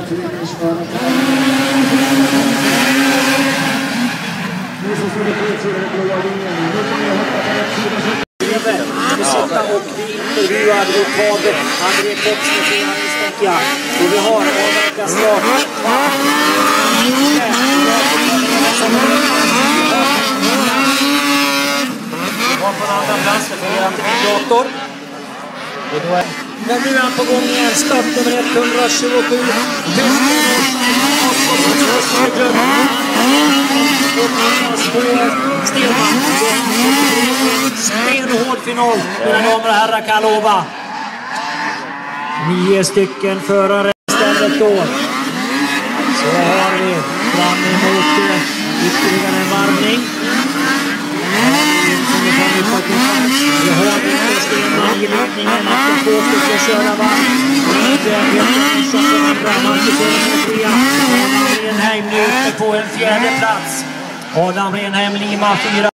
Och vi intervjuar advokat André Kotsner misstänker jag. Och vi har avverkat snart. Vi har på den andra platsen för antidator. Men nu är han på gång igen. Start nummer 127. Stenhård final, mina damer och herrar, kan lova. 9 stycken förare istället då. Så har vi fram emot ytterligare en varvning. Vi har inte Stenman i ledningen att de 2 stycken köra varv. Det är Peter som kommer fram. Marcus Erenheim Adam Renheim nu på en 4:e plats. Adam Renheim Lima 4.